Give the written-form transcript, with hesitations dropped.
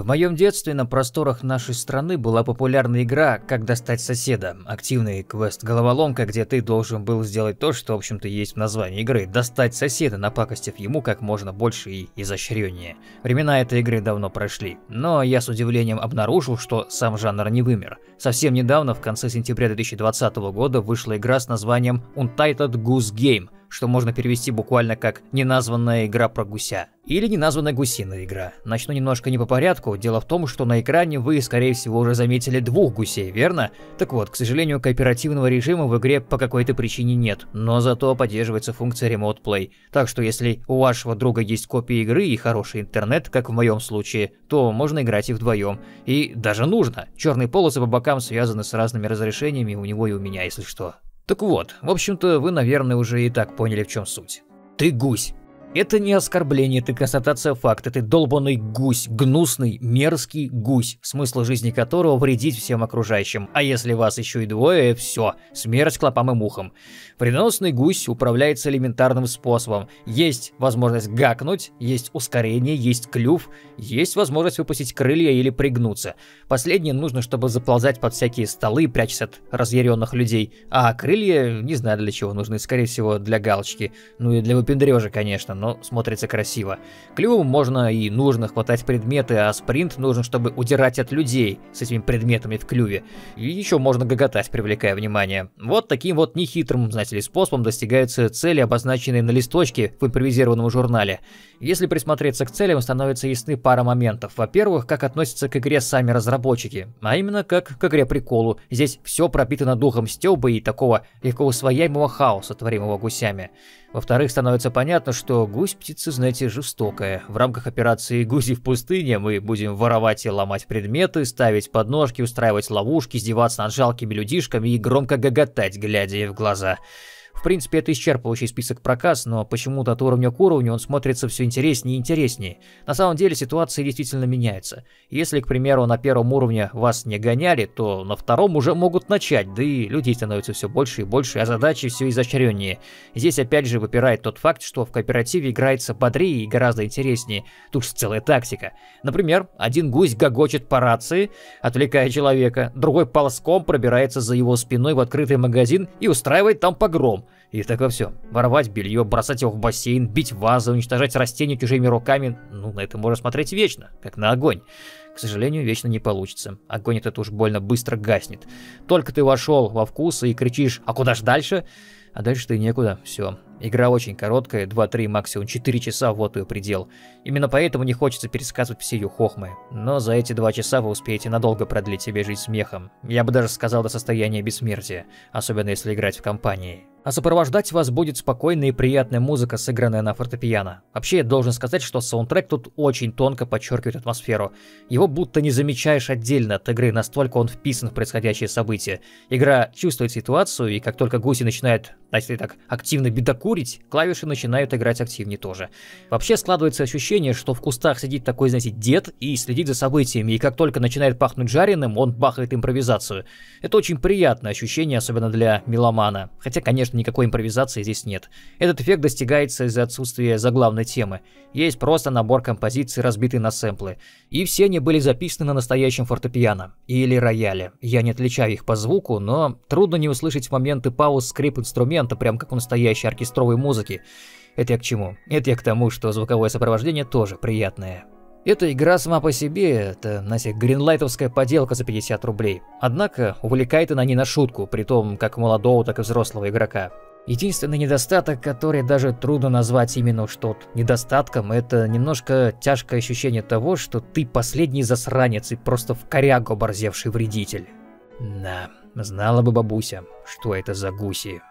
В моем детстве на просторах нашей страны была популярна игра «Как достать соседа». Активный квест-головоломка, где ты должен был сделать то, что, в общем-то, есть в названии игры – достать соседа, напакостив ему как можно больше и изощреннее. Времена этой игры давно прошли, но я с удивлением обнаружил, что сам жанр не вымер. Совсем недавно, в конце сентября 2020 года, вышла игра с названием Untitled Goose Game, что можно перевести буквально как «неназванная игра про гуся» или «неназванная гусиная игра». Начну немножко не по порядку. Дело в том, что на экране вы, скорее всего, уже заметили двух гусей, верно? Так вот, к сожалению, кооперативного режима в игре по какой-то причине нет, но зато поддерживается функция Remote Play. Так что если у вашего друга есть копия игры и хороший интернет, как в моем случае, то можно играть и вдвоем. И даже нужно. Черные полосы по бокам связаны с разными разрешениями у него и у меня, если что. Так вот, в общем-то, вы, наверное, уже и так поняли, в чем суть. Ты гусь. Это не оскорбление, это констатация факта, ты долбанный гусь, гнусный, мерзкий гусь, смысл жизни которого вредить всем окружающим. А если вас еще и двое, все, смерть клопам и мухам. Вредоносный гусь управляется элементарным способом. Есть возможность гакнуть, есть ускорение, есть клюв, есть возможность выпустить крылья или пригнуться. Последнее нужно, чтобы заползать под всякие столы, прячась от разъяренных людей. А крылья, не знаю для чего нужны, скорее всего для галочки. Ну и для выпендрежа, конечно, но смотрится красиво. Клювом можно и нужно хватать предметы, а спринт нужен, чтобы удирать от людей с этими предметами в клюве. И еще можно гоготать, привлекая внимание. Вот таким вот нехитрым, знаете ли, способом достигаются цели, обозначенные на листочке в импровизированном журнале. Если присмотреться к целям, становится ясны пара моментов. Во-первых, как относятся к игре сами разработчики, а именно как к игре-приколу. Здесь все пропитано духом стёба и такого легко усвояемого хаоса, творимого гусями. Во-вторых, становится понятно, что гусь птица, знаете, жестокая. В рамках операции «Гуси в пустыне» мы будем воровать и ломать предметы, ставить подножки, устраивать ловушки, издеваться над жалкими людишками и громко гоготать, глядя ей в глаза. В принципе, это исчерпывающий список проказ, но почему-то от уровня к уровню он смотрится все интереснее и интереснее. На самом деле ситуация действительно меняется. Если, к примеру, на первом уровне вас не гоняли, то на втором уже могут начать, да и людей становится все больше и больше, а задачи все изощреннее. Здесь опять же выпирает тот факт, что в кооперативе играется бодрее и гораздо интереснее. Тут же целая тактика. Например, один гусь гогочет по рации, отвлекая человека, другой ползком пробирается за его спиной в открытый магазин и устраивает там погром. И так во всем. Воровать белье, бросать его в бассейн, бить вазы, уничтожать растения чужими руками. Ну, на это можно смотреть вечно, как на огонь. К сожалению, вечно не получится. Огонь этот уж больно быстро гаснет. Только ты вошел во вкус и кричишь: «А куда ж дальше?» А дальше-то и некуда, все. Игра очень короткая, 2-3, максимум 4 часа, вот ее предел. Именно поэтому не хочется пересказывать все ее хохмы. Но за эти 2 часа вы успеете надолго продлить себе жизнь смехом. Я бы даже сказал, до состояния бессмертия, особенно если играть в компании. А сопровождать вас будет спокойная и приятная музыка, сыгранная на фортепиано. Вообще, я должен сказать, что саундтрек тут очень тонко подчеркивает атмосферу. Его будто не замечаешь отдельно от игры, настолько он вписан в происходящее событие. Игра чувствует ситуацию, и как только гуси начинают, знаете ли, так активно бедокурить, клавиши начинают играть активнее тоже. Вообще складывается ощущение, что в кустах сидит такой, знаете, дед и следит за событиями, и как только начинает пахнуть жареным, он бахает импровизацию. Это очень приятное ощущение, особенно для меломана. Хотя, конечно, никакой импровизации здесь нет. Этот эффект достигается из-за отсутствия заглавной темы. Есть просто набор композиций, разбитый на сэмплы. И все они были записаны на настоящем фортепиано или рояле. Я не отличаю их по звуку, но трудно не услышать в моменты пауз скрип инструмента, прям как у настоящей оркестровой музыки. Это я к чему? Это я к тому, что звуковое сопровождение тоже приятное. Эта игра сама по себе, это, знаете, гринлайтовская поделка за 50 рублей. Однако увлекает она не на шутку, притом как молодого, так и взрослого игрока. Единственный недостаток, который даже трудно назвать именно что недостатком, это немножко тяжкое ощущение того, что ты последний засранец и просто в корягу оборзевший вредитель. Да, знала бы бабуся, что это за гуси.